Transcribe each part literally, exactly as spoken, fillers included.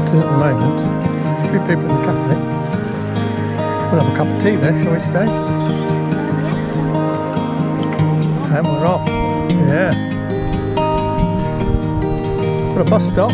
Because at the moment, there's a few people in the cafe. We'll have a cup of tea there, shall we, today? And we're off. Yeah. Got a bus stop.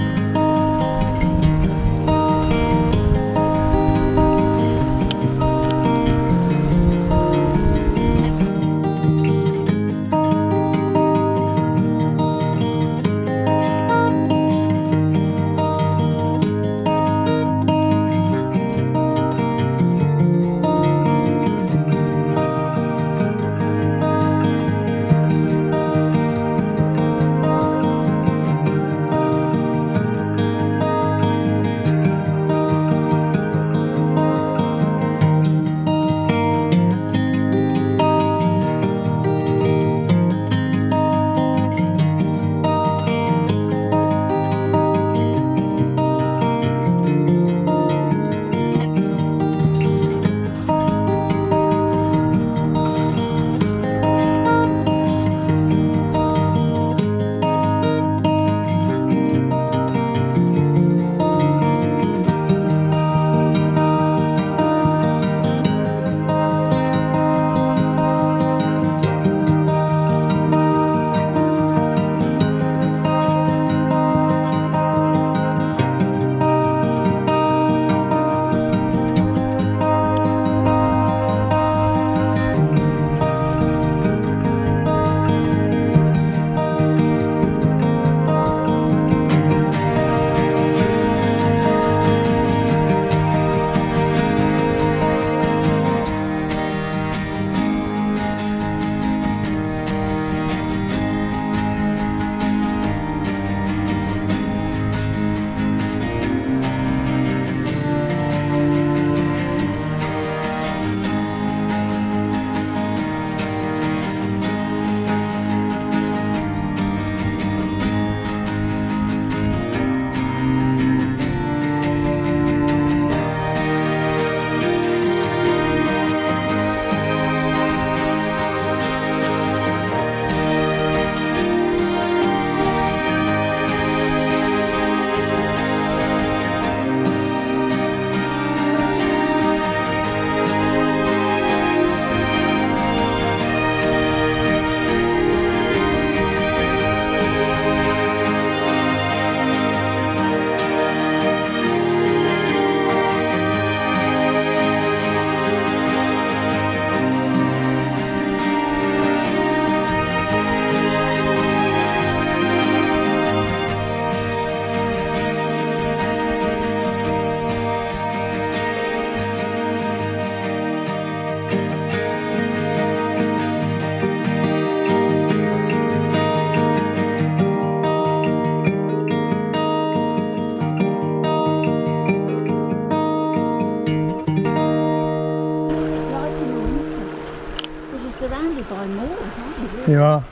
You are,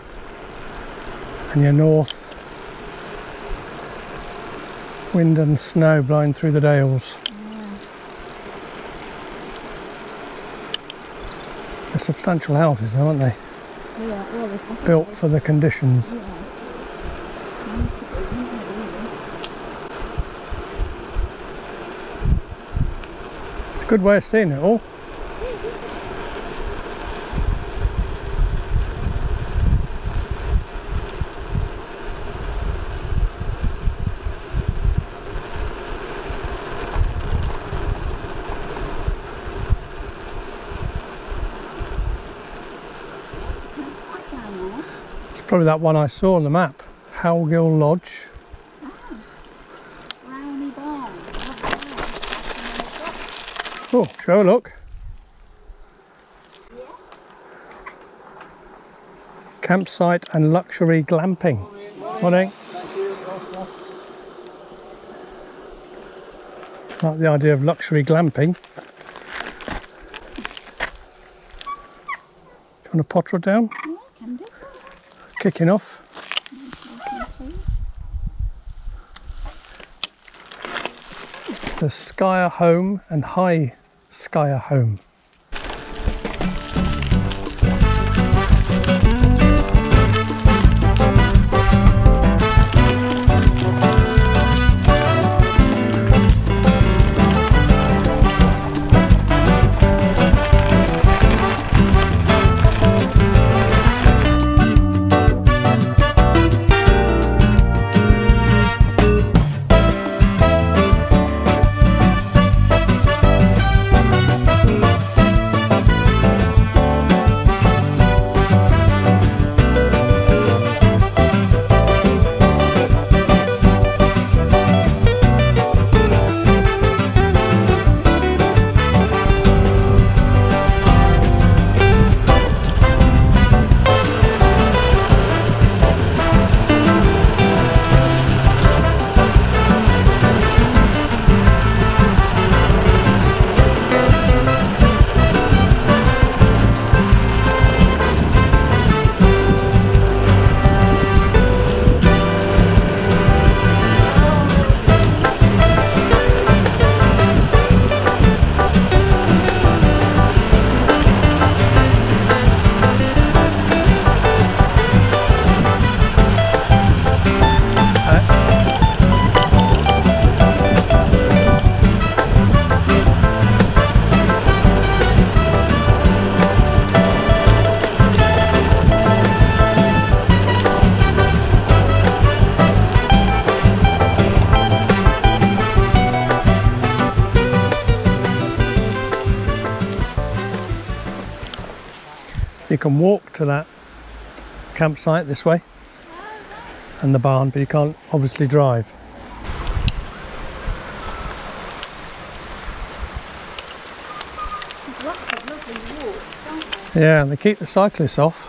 and you're north, wind and snow blowing through the dales. Yeah. They're substantial houses, aren't they? Yeah, well, they're built for the conditions. Yeah. It's a good way of seeing it all. Probably that one I saw on the map, Howgill Lodge. Oh, Brownie Barn. Oh, show a look. Yeah. Campsite and luxury glamping. Morning. Thank you. Like the idea of luxury glamping. Do you want a potter down? Yeah, can do. Kicking off. The Skyer Home and High Skyer Home. You can walk to that campsite this way and the barn, but you can't obviously drive. There's lots of lovely walks, aren't there? Yeah, and they keep the cyclists off.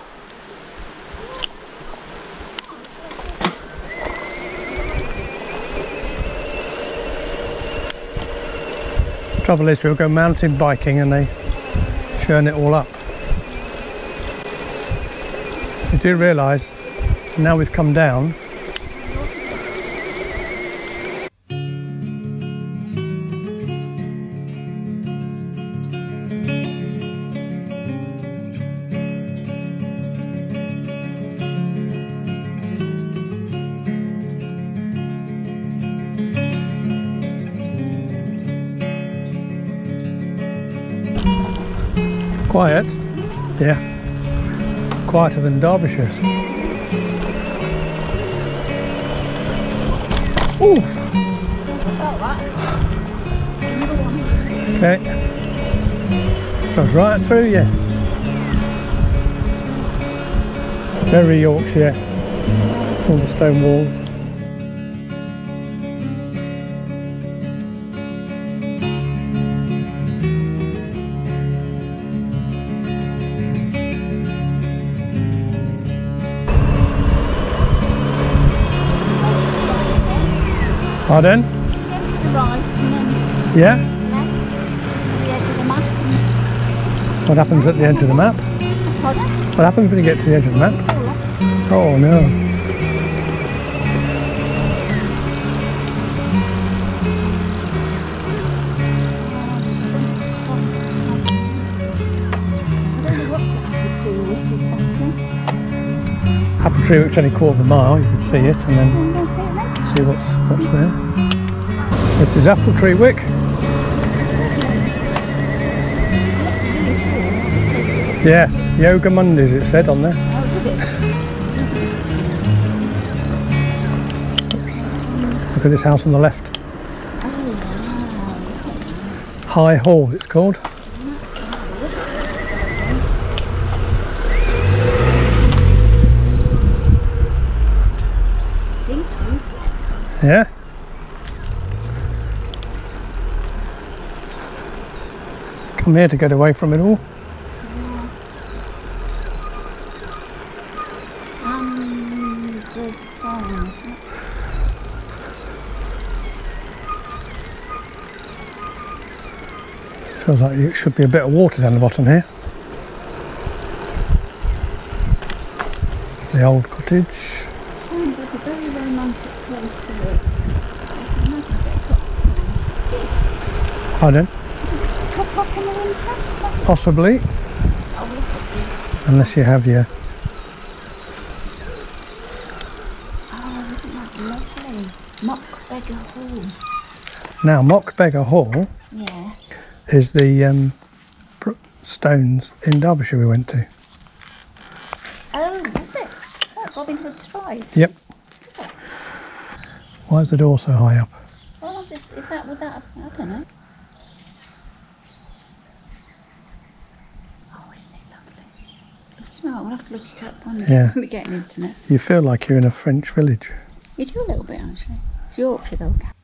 Trouble is, we'll go mountain biking and they churn it all up. You do realise now we've come down, quiet, yeah, quieter than Derbyshire. Ooh. Okay, goes right through you. Very Yorkshire, all the stone walls. Pardon? Go to the right and then Yeah? left, to the edge of the map. What happens at the edge of the map? Pardon? What happens when you get to the edge of the map? Oh no. Appletreewick's only a quarter of a mile, you can see it and then Go see it then. see what's what's there. This is Appletreewick. Yes, Yoga Mondays it said on there. Oh, did it? Look at this house on the left. High Hall it's called. Yeah. Come here to get away from it all. Um, there's fine. Feels like it should be a bit of water down the bottom here. The old cottage. Sounds like a very romantic place to live. I can imagine a bit of cut. Pardon? Cut off in the winter? Possibly, Oh, look at this. unless you have your... Oh, isn't that lovely? Mock Beggar Hall. Now, Mock Beggar Hall Yeah. is the um, pr- stones in Derbyshire we went to. Oh, is it? Oh, Robin Hood Stride. Yep. Is it? Why is the door so high up? Well, I'm just, is that with that? I don't know. Oh, isn't it lovely? Do you know what? We'll have to look it up one day Yeah. when we get an internet. You feel like you're in a French village. You do a little bit, actually. It's Yorkshire, though.